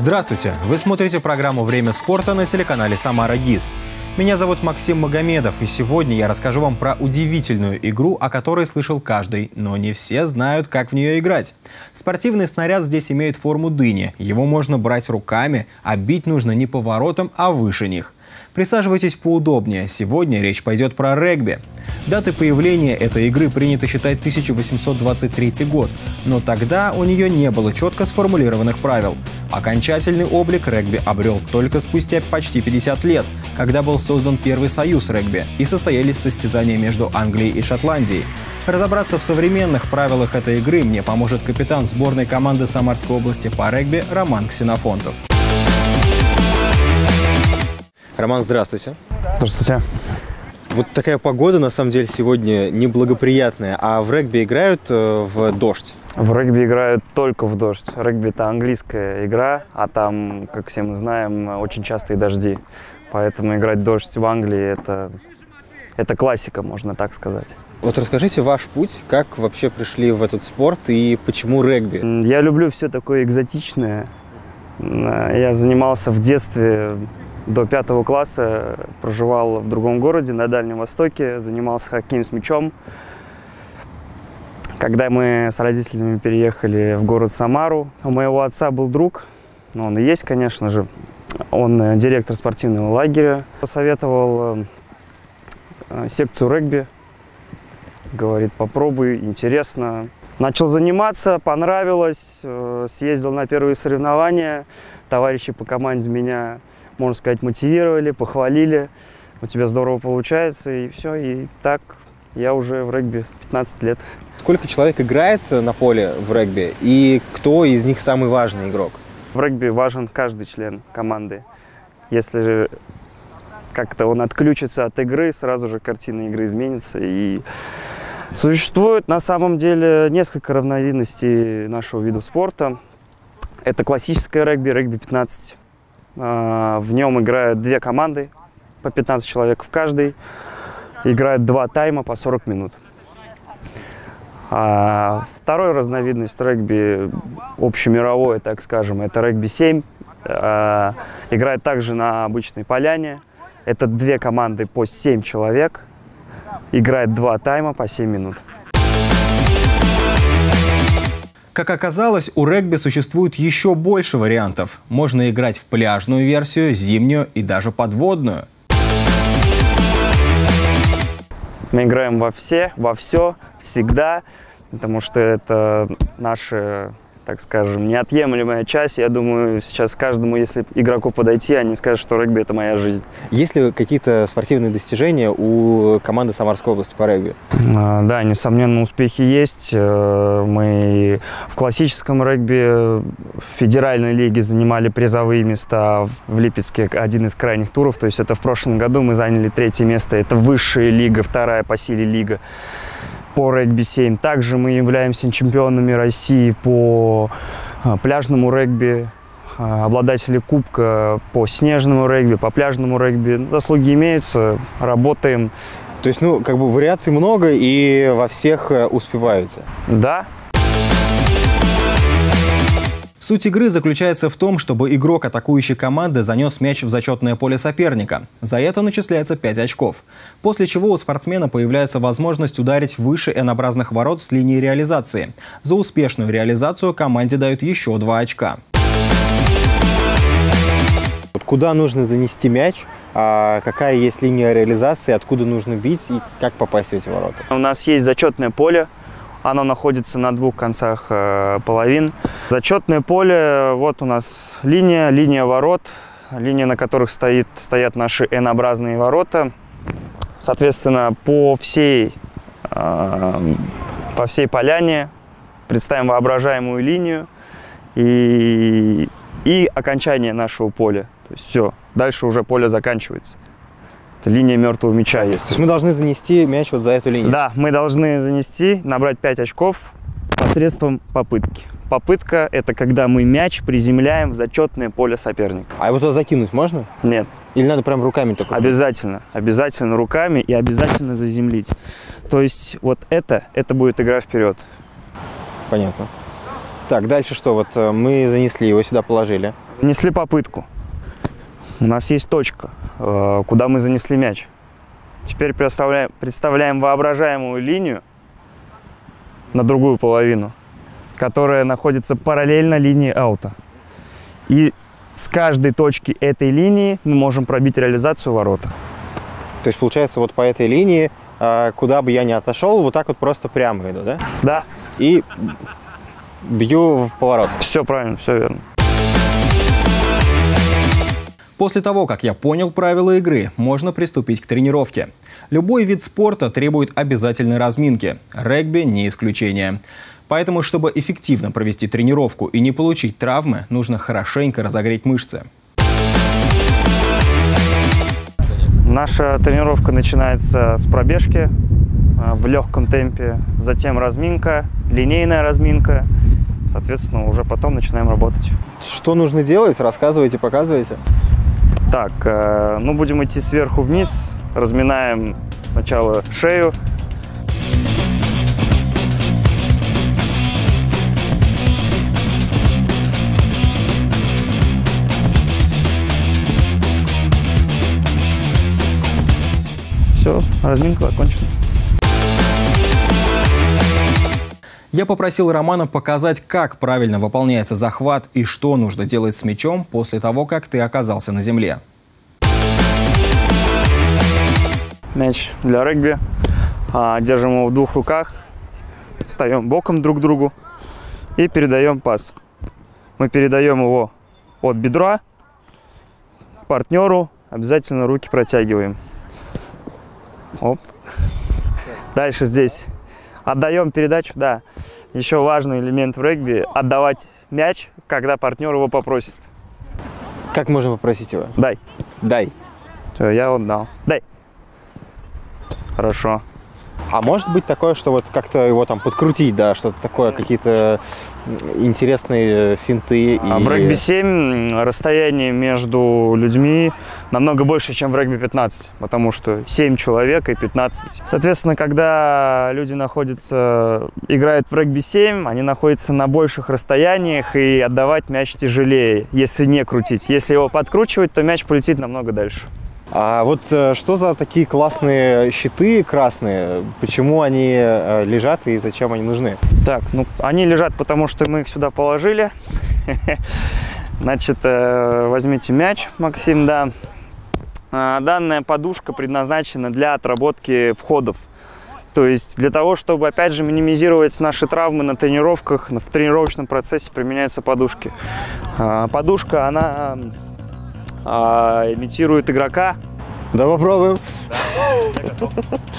Здравствуйте! Вы смотрите программу «Время спорта» на телеканале «Самара ГИС». Меня зовут Максим Магомедов, и сегодня я расскажу вам про удивительную игру, о которой слышал каждый, но не все знают, как в нее играть. Спортивный снаряд здесь имеет форму дыни. Его можно брать руками, а бить нужно не по воротам, а выше них. Присаживайтесь поудобнее. Сегодня речь пойдет про регби. Датой появления этой игры принято считать 1823 год, но тогда у нее не было четко сформулированных правил. Окончательный облик регби обрел только спустя почти 50 лет, когда был создан первый союз регби и состоялись состязания между Англией и Шотландией. Разобраться в современных правилах этой игры мне поможет капитан сборной команды Самарской области по регби Роман Ксенофонтов. Роман, здравствуйте. Здравствуйте. Вот такая погода, на самом деле, сегодня неблагоприятная. А в регби играют в дождь? В регби играют только в дождь. Регби – это английская игра, а там, как все мы знаем, очень частые дожди. Поэтому играть в дождь в Англии – это классика, можно так сказать. Вот расскажите ваш путь, как вообще пришли в этот спорт и почему регби? Я люблю все такое экзотичное. Я занимался в детстве. До 5 класса проживал в другом городе, на Дальнем Востоке, занимался хоккеем с мячом. Когда мы с родителями переехали в город Самару, у моего отца был друг, он и есть, конечно же, он директор спортивного лагеря, посоветовал секцию регби, говорит, попробуй, интересно. Начал заниматься, понравилось, съездил на первые соревнования, товарищи по команде меня, можно сказать, мотивировали, похвалили. У тебя здорово получается, и все. И так я уже в регби 15 лет. Сколько человек играет на поле в регби, и кто из них самый важный игрок? В регби важен каждый член команды. Если как-то он отключится от игры, сразу же картина игры изменится. И существует на самом деле несколько разновидностей нашего вида спорта. Это классическое регби, регби 15. В нем играют две команды, по 15 человек в каждой. Играют два тайма по 40 минут. Второй разновидность регби, общемировое, так скажем, это регби 7. Играет также на обычной поляне. Это две команды по 7 человек. Играет два тайма по 7 минут. Как оказалось, у регби существует еще больше вариантов. Можно играть в пляжную версию, зимнюю и даже подводную. Мы играем во все, всегда, потому что это наша, так скажем, неотъемлемая часть. Я думаю, сейчас каждому, если игроку подойти, они скажут, что регби – это моя жизнь. Есть ли какие-то спортивные достижения у команды Самарской области по регби? Да, несомненно, успехи есть. Мы в классическом регби в федеральной лиге занимали призовые места. В Липецке один из крайних туров. То есть это в прошлом году мы заняли 3-е место. Это высшая лига, 2-я по силе лига по регби 7. Также мы являемся чемпионами России по пляжному регби, обладатели кубка по снежному регби, по пляжному регби. Заслуги имеются, работаем. То есть, вариаций много и во всех успеваете? Да. Суть игры заключается в том, чтобы игрок атакующей команды занес мяч в зачетное поле соперника. За это начисляется 5 очков. После чего у спортсмена появляется возможность ударить выше N-образных ворот с линии реализации. За успешную реализацию команде дают еще 2 очка. Куда нужно занести мяч, какая есть линия реализации, откуда нужно бить и как попасть в эти ворота? У нас есть зачетное поле. Оно находится на двух концах половин. Зачетное поле, вот у нас линия ворот, линия, на которых стоят наши N-образные ворота. Соответственно, по всей поляне представим воображаемую линию и окончание нашего поля. То есть все, дальше уже поле заканчивается. Линия мертвого мяча есть. То есть мы должны занести мяч вот за эту линию? Да, мы должны занести, набрать 5 очков посредством попытки. Попытка – это когда мы мяч приземляем в зачетное поле соперника. А его туда закинуть можно? Нет. Или надо прям руками только? Обязательно. Обязательно руками и обязательно заземлить. То есть вот это будет игра вперед. Понятно. Так, дальше что? Вот мы занесли его, сюда положили. Занесли попытку. У нас есть точка, куда мы занесли мяч. Теперь представляем воображаемую линию на другую половину, которая находится параллельно линии аута. И с каждой точки этой линии мы можем пробить реализацию ворота. То есть, получается, вот по этой линии, куда бы я ни отошел, вот так вот просто прямо иду, да? Да. И бью в поворот. Все правильно, все верно. После того, как я понял правила игры, можно приступить к тренировке. Любой вид спорта требует обязательной разминки. Регби не исключение. Поэтому, чтобы эффективно провести тренировку и не получить травмы, нужно хорошенько разогреть мышцы. Наша тренировка начинается с пробежки в легком темпе, затем разминка, линейная разминка. Соответственно, уже потом начинаем работать. Что нужно делать? Рассказывайте, показывайте. Так, ну будем идти сверху вниз, разминаем сначала шею. Все, разминка закончена. Я попросил Романа показать, как правильно выполняется захват и что нужно делать с мячом после того, как ты оказался на земле. Мяч для регби. Держим его в двух руках, встаем боком друг к другу и передаем пас. Мы передаем его от бедра партнеру, обязательно руки протягиваем. Оп. Дальше здесь отдаем передачу, да. Еще важный элемент в регби – отдавать мяч, когда партнер его попросит. Как можно попросить его? Дай. Дай. Все, я отдал. Дай. Хорошо. А может быть такое, что вот как-то его там подкрутить, да, что-то такое, какие-то интересные финты? В регби 7 расстояние между людьми намного больше, чем в регби 15, потому что 7 человек и 15. Соответственно, когда люди играют в регби 7, они находятся на больших расстояниях, и отдавать мяч тяжелее, если не крутить. Если его подкручивать, то мяч полетит намного дальше. А вот что за такие классные щиты красные? Почему они лежат и зачем они нужны? Так, ну они лежат, потому что мы их сюда положили. Значит, возьмите мяч, Максим, да. Данная подушка предназначена для отработки входов. То есть для того, чтобы, опять же, минимизировать наши травмы на тренировках, в тренировочном процессе применяются подушки. Подушка, она имитирует игрока. Да, попробуем. Да, я готов.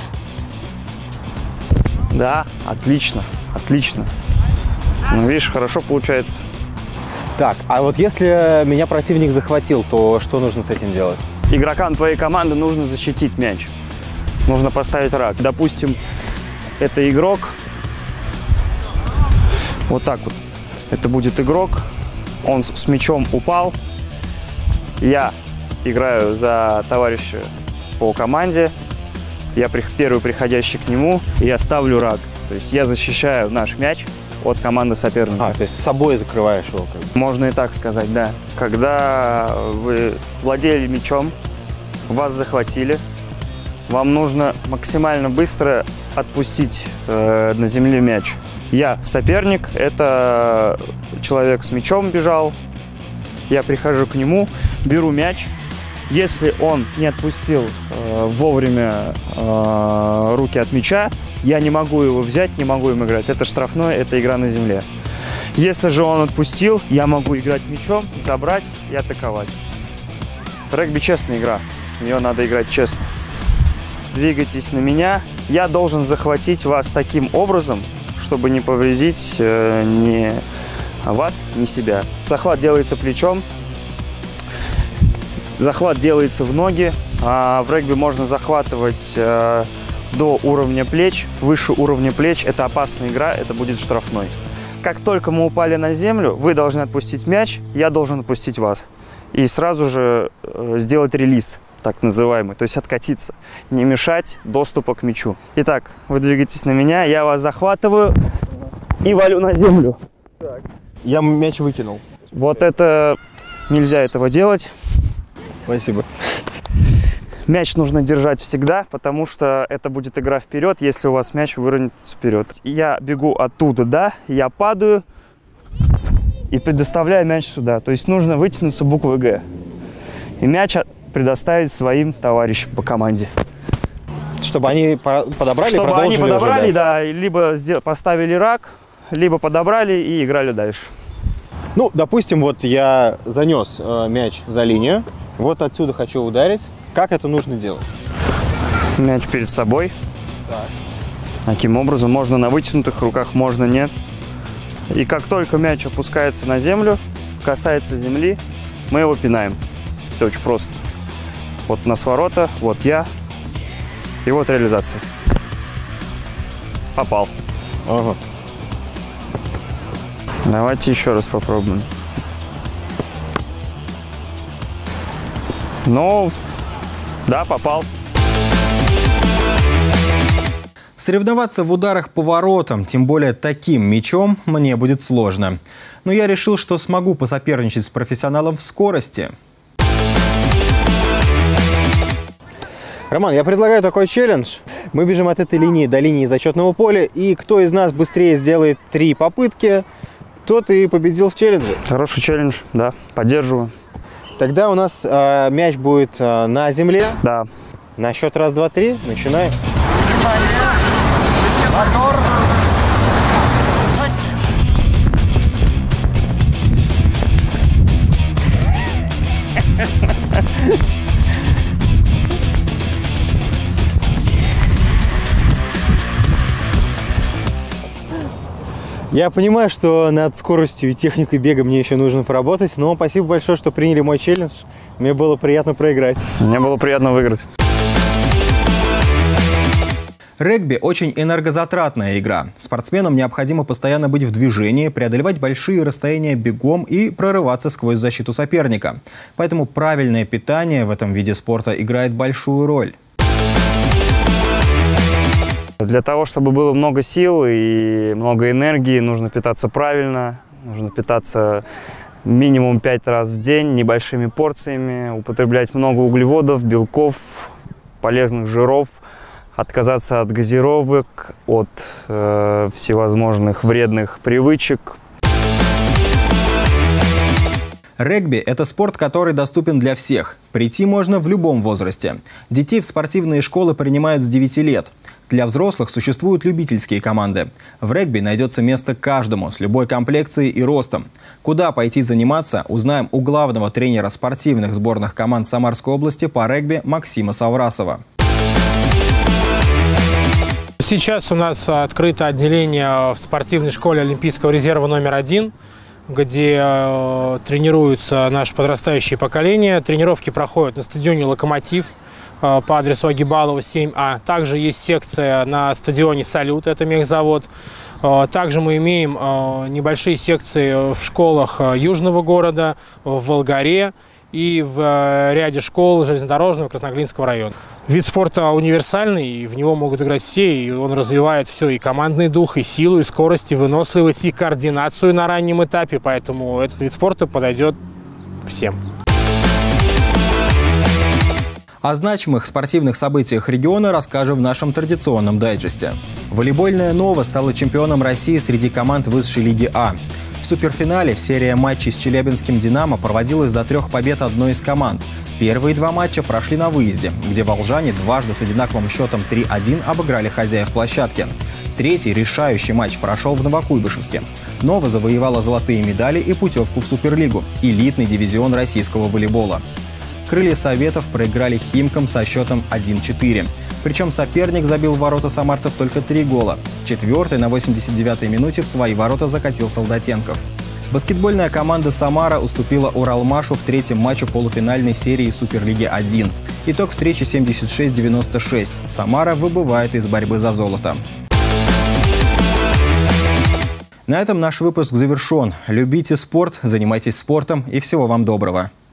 Да, отлично, отлично. Ну, видишь, хорошо получается. Так, а вот если меня противник захватил, то что нужно с этим делать? Игрокам твоей команды нужно защитить мяч. Нужно поставить рак. Допустим, это игрок. Вот так вот. Это будет игрок. Он с мячом упал. Я играю за товарища по команде. Я первый приходящий к нему. И я ставлю рак. То есть я защищаю наш мяч от команды соперника. То есть с собой закрываешь его? Можно и так сказать, да. Когда вы владели мячом, вас захватили, вам нужно максимально быстро отпустить на земле мяч. Я соперник, это человек с мячом бежал. Я прихожу к нему, беру мяч. Если он не отпустил вовремя руки от мяча, я не могу его взять, не могу им играть. Это штрафной, это игра на земле. Если же он отпустил, я могу играть мячом, забрать и атаковать. Регби честная игра, в нее надо играть честно. Двигайтесь на меня. Я должен захватить вас таким образом, чтобы не повредить ни вас, ни себя. Захват делается плечом. Захват делается в ноги. В регби можно захватывать до уровня плеч. Выше уровня плеч – это опасная игра, это будет штрафной. Как только мы упали на землю, вы должны отпустить мяч, я должен отпустить вас. И сразу же сделать релиз, так называемый, то есть откатиться. Не мешать доступа к мячу. Итак, вы двигаетесь на меня, я вас захватываю и валю на землю. Так. Я мяч выкинул. Вот это... Нельзя этого делать. Спасибо. Мяч нужно держать всегда, потому что это будет игра вперед, если у вас мяч выронится вперед. Я бегу оттуда, да, я падаю и предоставляю мяч сюда. То есть нужно вытянуться буквой «Г». И мяч предоставить своим товарищам по команде. Чтобы они подобрали и Чтобы продолжили они подобрали, уже, да, либо поставили рак, либо подобрали и играли дальше. Ну, допустим, вот я занес мяч за линию, вот отсюда хочу ударить. Как это нужно делать? Мяч перед собой. Так. Таким образом, можно на вытянутых руках, можно нет. И как только мяч опускается на землю, касается земли, мы его пинаем. Это очень просто. Вот у нас ворота, вот я, и вот реализация. Попал. Ага. Давайте еще раз попробуем. Ну, да, попал. Соревноваться в ударах по воротам, тем более таким мячом, мне будет сложно. Но я решил, что смогу посоперничать с профессионалом в скорости. Роман, я предлагаю такой челлендж. Мы бежим от этой линии до линии зачетного поля, и кто из нас быстрее сделает 3 попытки, тот и победил в челлендже. Хороший челлендж, да, поддерживаю. Тогда у нас мяч будет на земле. Да. На счет 1, 2, 3 начинаем. Мотор. Я понимаю, что над скоростью и техникой бега мне еще нужно поработать, но спасибо большое, что приняли мой челлендж. Мне было приятно проиграть. Мне было приятно выиграть. Регби – очень энергозатратная игра. Спортсменам необходимо постоянно быть в движении, преодолевать большие расстояния бегом и прорываться сквозь защиту соперника. Поэтому правильное питание в этом виде спорта играет большую роль. Для того, чтобы было много сил и много энергии, нужно питаться правильно, нужно питаться минимум 5 раз в день, небольшими порциями, употреблять много углеводов, белков, полезных жиров, отказаться от газировок, от всевозможных вредных привычек. Регби – это спорт, который доступен для всех. Прийти можно в любом возрасте. Детей в спортивные школы принимают с 9 лет. Для взрослых существуют любительские команды. В регби найдется место каждому, с любой комплекцией и ростом. Куда пойти заниматься, узнаем у главного тренера спортивных сборных команд Самарской области по регби Максима Саврасова. Сейчас у нас открыто отделение в спортивной школе Олимпийского резерва номер 1, где тренируются наше подрастающее поколение. Тренировки проходят на стадионе «Локомотив» по адресу Агибалова, 7А. Также есть секция на стадионе «Салют», это мехзавод. Также мы имеем небольшие секции в школах южного города, в Волгаре и в ряде школ железнодорожного Красноглинского района. Вид спорта универсальный, и в него могут играть все, и он развивает все, и командный дух, и силу, и скорость, и выносливость, и координацию на раннем этапе, поэтому этот вид спорта подойдет всем. О значимых спортивных событиях региона расскажем в нашем традиционном дайджесте. Волейбольная «Нова» стала чемпионом России среди команд высшей лиги А. В суперфинале серия матчей с челябинским «Динамо» проводилась до 3 побед одной из команд. Первые 2 матча прошли на выезде, где волжане дважды с одинаковым счетом 3-1 обыграли хозяев площадки. Третий решающий матч прошел в Новокуйбышевске. «Нова» завоевала золотые медали и путевку в Суперлигу – элитный дивизион российского волейбола. «Крылья Советов» проиграли «Химкам» со счетом 1-4. Причем соперник забил в ворота самарцев только 3 гола. 4-й на 89-й минуте в свои ворота закатил Солдатенков. Баскетбольная команда «Самара» уступила «Уралмашу» в 3-м матче полуфинальной серии Суперлиги-1. Итог встречи 76-96. «Самара» выбывает из борьбы за золото. На этом наш выпуск завершен. Любите спорт, занимайтесь спортом и всего вам доброго.